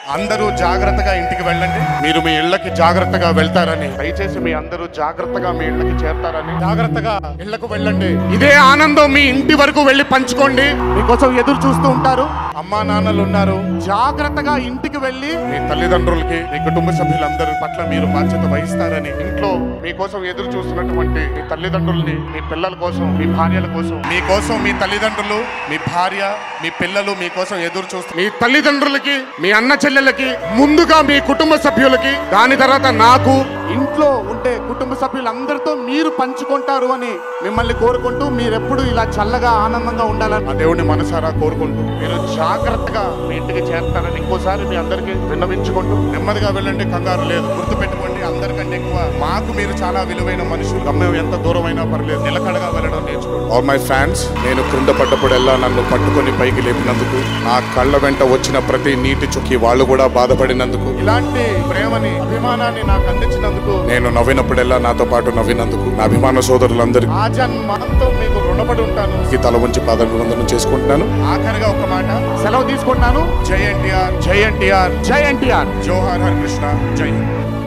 అందరూ జాగ్రత్తగా ఇంటికి వెళ్ళండి. మీరు మీ ఇళ్ళకి జాగ్రత్తగా వెళ్తారని, దయచేసి మీ అందరూ జాగ్రత్తగా మీ ఇళ్ళకి చేరతారని, జాగ్రత్తగా ఇళ్లకు వెళ్ళండి. ఇదే ఆనందం మీ ఇంటి వరకు వెళ్ళి పంచుకోండి. మీకోసం ఎదురు చూస్తూ ఉంటారు. అమ్మా నాన్నలు ఉన్నారు. జాగ్రత్తగా ఇంటికి వెళ్ళి మీ తల్లిదండ్రులకి, మీ కుటుంబ సభ్యులందరి పట్ల మీరు బాధ్యత వహిస్తారని, ఇంట్లో మీకోసం ఎదురు చూస్తున్నటువంటి మీ తల్లిదండ్రుల్ని, మీ పిల్లల కోసం, మీ భార్యల కోసం, మీకోసం మీ తల్లిదండ్రులు, మీ భార్య, మీ పిల్లలు మీకోసం ఎదురు చూస్తారు. మీ తల్లిదండ్రులకి, మీ అన్న చెల్లెలకి, ముందుగా మీ కుటుంబ సభ్యులకి, దాని తర్వాత నాకు, ఇంట్లో ఉంటే కుటుంబ సభ్యులందరితో మీరు పంచుకుంటారు అని మిమ్మల్ని కోరుకుంటూ, మీరెప్పుడు ఇలా చల్లగా ఆనందంగా ఉండాలని ఆ దేవుడిని మనసారా కోరుకుంటూ, మీరు జాగ్రత్తగా మీ ఇంటికి చేరతారని ఇంకోసారి మీ అందరికీ విన్నవించుకుంటూ, నెమ్మదిగా వెళ్ళండి, కంగారు లేదు. గుర్తుపెట్టుకోండి, అందరికంటే ఎక్కువ మాకు మీరు చాలా విలువైన మనుషులు. గమ్యం ఎంత దూరమైనా పర్లేదు, నిలకడగా వెళ్ళడం నేర్చుకోండి. ఆల్ మై ఫ్యాన్స్, నేను క్రింద పడ్డప్పుడల్లా నన్ను పట్టుకొని పైకి లేపినందుకు, నా కళ్ళ వెంట వచ్చిన ప్రతి నీటి చుక్కి వాళ్ళు కూడా బాధపడినందుకు, ఇలాంటి ప్రేమని, అభిమానాన్ని నాకు అందించినందుకు, నేను నవ్వినప్పుడల్లా నాతో పాటు నవ్వినందుకు, నా అభిమాన సోదరులందరికీ ఆ జన్మంతో మీకు రుణపడి ఉంటాను. ఈ తల వంచి పాదాభివందనం చేసుకుంటున్నాను. ఆఖరిగా ఒక మాట, సెలవు తీసుకుంటున్నాను. జై ఎన్టీఆర్, జై ఎన్టీఆర్, జై ఎన్టీఆర్, జోహార్ హర్ కృష్ణ, జై హింద్.